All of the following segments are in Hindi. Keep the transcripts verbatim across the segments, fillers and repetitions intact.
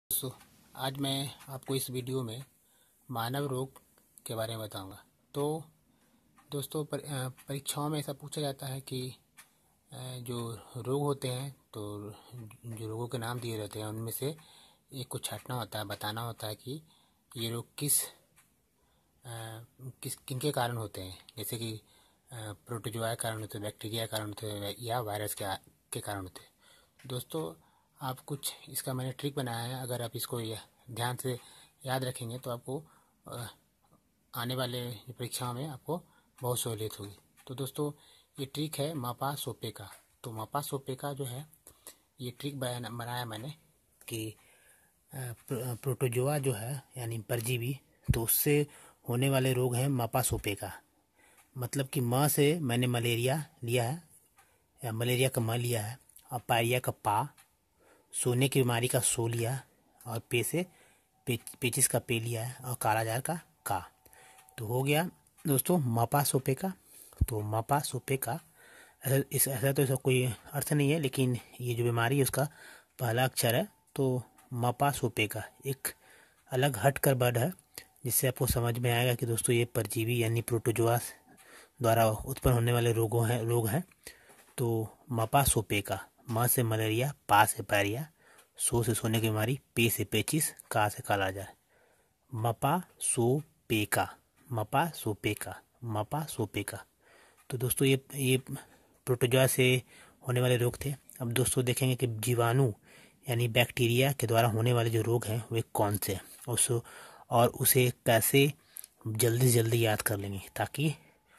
दोस्तों, आज मैं आपको इस वीडियो में मानव रोग के बारे में बताऊंगा। तो दोस्तों, पर, अ, परीक्षाओं में ऐसा पूछा जाता है कि अ, जो रोग होते हैं, तो जो रोगों के नाम दिए रहते हैं उनमें से एक को छांटना होता है, बताना होता है कि ये रोग किस अ, किस किनके कारण होते हैं। जैसे कि अ, प्रोटोजोआ के कारण होते हैं, बैक्टीरिया के कारण होते हैं, या वायरस के के कारण होते हैं। दोस्तों, आप कुछ इसका मैंने ट्रिक बनाया है। अगर आप इसको ध्यान से याद रखेंगे तो आपको अ, आने वाले परीक्षाओं में आपको बहुत सहूलियत होगी। तो दोस्तों, ये ट्रिक है मापा सोपे का। तो मापा सोपे का जो है, ये ट्रिक बनाया मैंने कि प्रो, प्रोटोजोआ जो है यानी परजीवी, तो उससे होने वाले रोग हैं मापा सोपे का। मतलब कि माँ से मैंने मलेरिया लिया है, या मलेरिया का माँ लिया है, और पायरिया का पा, सोने की बीमारी का सो लिया, और पे से पे, पेचिस का पे लिया है, और कालाजार का का। तो हो गया दोस्तों मापा सोपे का। तो मापा सोपे का ऐसा इस ऐसा तो इसका कोई अर्थ नहीं है, लेकिन ये जो बीमारी है उसका पहला अक्षर है। तो मापा सोपे का एक अलग हट कर वर्ड है, जिससे आपको समझ में आएगा कि दोस्तों ये परजीवी यानी प्रोटोजोआ द्वारा उत्पन्न होने वाले रोगों हैं रोग हैं। तो मापा सोपे का, माँ से मलेरिया, पा से पायरिया, सो से सोने की बीमारी, पे से पेचिस, का से कालाजार। मपा सो पे का, मपा सो पे का, मपा सो पे का। तो दोस्तों ये ये प्रोटोजोआ से होने वाले रोग थे। अब दोस्तों देखेंगे कि जीवाणु यानी बैक्टीरिया के द्वारा होने वाले जो रोग हैं वे कौन से हैं, उस और उसे कैसे जल्दी से जल्दी याद कर लेंगे, ताकि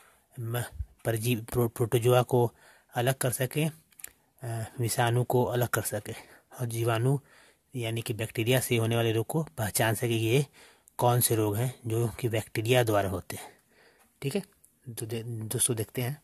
परजीवी प्रो, प्रोटोजोआ को अलग कर सके, विषाणु को अलग कर सके, और जीवाणु यानी कि बैक्टीरिया से होने वाले रोग को पहचान सके कि ये कौन से रोग हैं जो कि बैक्टीरिया द्वारा होते हैं। ठीक है, तो दे, दोस्तों देखते हैं।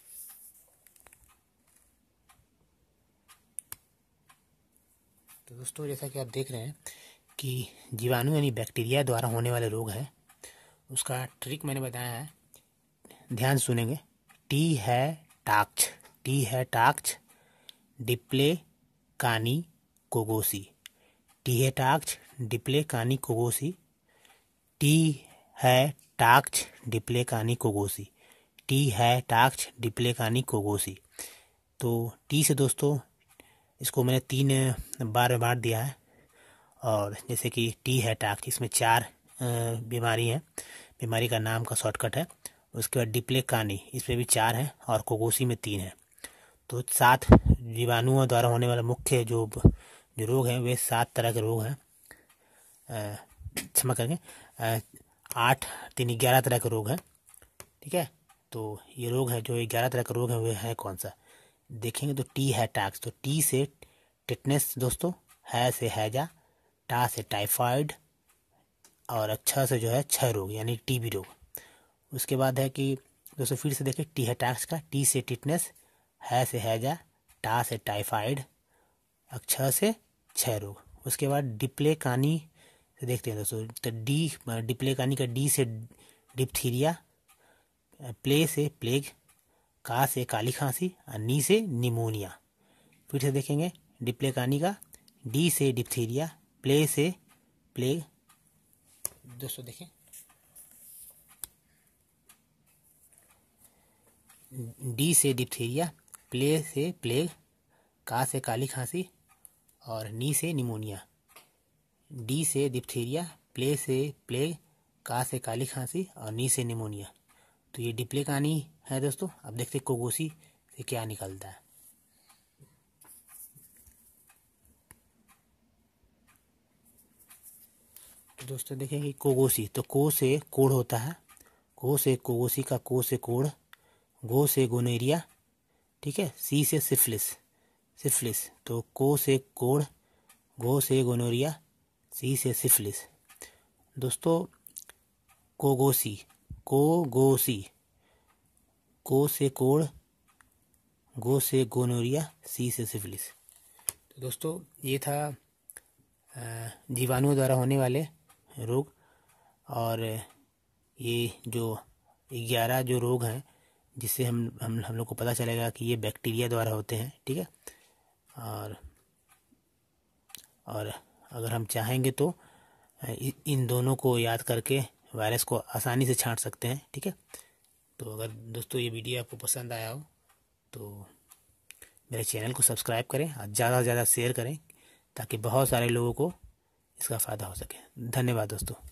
तो दोस्तों, जैसा कि आप देख रहे हैं कि जीवाणु यानी बैक्टीरिया द्वारा होने वाले रोग हैं, उसका ट्रिक मैंने बताया है, ध्यान सुनेंगे। टी है टाक्ष, टी है टाक्ष, डिप्ले कानी कोगोसी, टी है टाक्ष, डिप्ले कानी कोगोसी, टी है टाक्ष, डिप्ले कानी कोगोसी, टी है टाक्ष, डिप्ले कानी कोगोसी। तो टी से दोस्तों इसको मैंने तीन बार बांट दिया है, और जैसे कि टी है टाक्ष, इसमें चार बीमारी है, बीमारी का नाम का शॉर्टकट है। उसके बाद डिप्ले कानी, इसमें भी चार है, और कोगोसी में तीन है। तो सात जीवाणुओं द्वारा होने वाला मुख्य जो जो रोग हैं वे सात तरह के रोग हैं। क्षमा करेंगे, आठ तीन ग्यारह तरह के रोग हैं। ठीक है, तो ये रोग है जो ग्यारह तरह के रोग हैं वे है कौन सा देखेंगे। तो टी है टाक्स, तो टी से टिटनेस दोस्तों, है से हैजा, टा से टाइफाइड, और छ से जो है क्षय रोग यानी टीबी रोग। उसके बाद है कि दोस्तों फिर से देखें, टी है टाक्स का, टी से टिटनेस, है से हैजा, टा से टाइफाइड, छ से क्षय रोग। उसके बाद डिप्ले कानी से देखते हैं दोस्तों, तो डी डिप्ले कानी का डी से डिप्थीरिया, प्ले से प्लेग, का से काली खांसी, और नी से निमोनिया। फिर से देखेंगे, डिप्ले कानी का डी से डिप्थीरिया, प्ले से प्लेग, दोस्तों देखें डी से डिप्थीरिया, प्ले से प्लेग, का से काली खांसी, और नी से निमोनिया। डी से डिप्थीरिया, प्ले से प्लेग, का से काली खांसी, और नी से निमोनिया। तो ये डिप्ले कहानी है दोस्तों। अब देखते हैं कोगोसी से क्या निकलता है। तो दोस्तों देखेंगे कोगोसी, तो को से कोढ़ होता है, को से कोगोसी का को से कोढ़, गो से गोनेरिया, ठीक है, सी से सिफिलिस, सिफिलिस, तो को से कोढ़, गो से गोनोरिया, सी से सिफिलिस। दोस्तों कोगोसी, कोगोसी, को से कोढ़, गो से गोनोरिया, सी से सिफिलिस। तो दोस्तों ये था जीवाणुओं द्वारा होने वाले रोग, और ये जो ग्यारह जो रोग हैं जिससे हम हम हम लोग को पता चलेगा कि ये बैक्टीरिया द्वारा होते हैं। ठीक है, और और अगर हम चाहेंगे तो इन दोनों को याद करके वायरस को आसानी से छांट सकते हैं। ठीक है, तो अगर दोस्तों ये वीडियो आपको पसंद आया हो तो मेरे चैनल को सब्सक्राइब करें और ज़्यादा से ज़्यादा शेयर करें ताकि बहुत सारे लोगों को इसका फ़ायदा हो सके। धन्यवाद दोस्तों।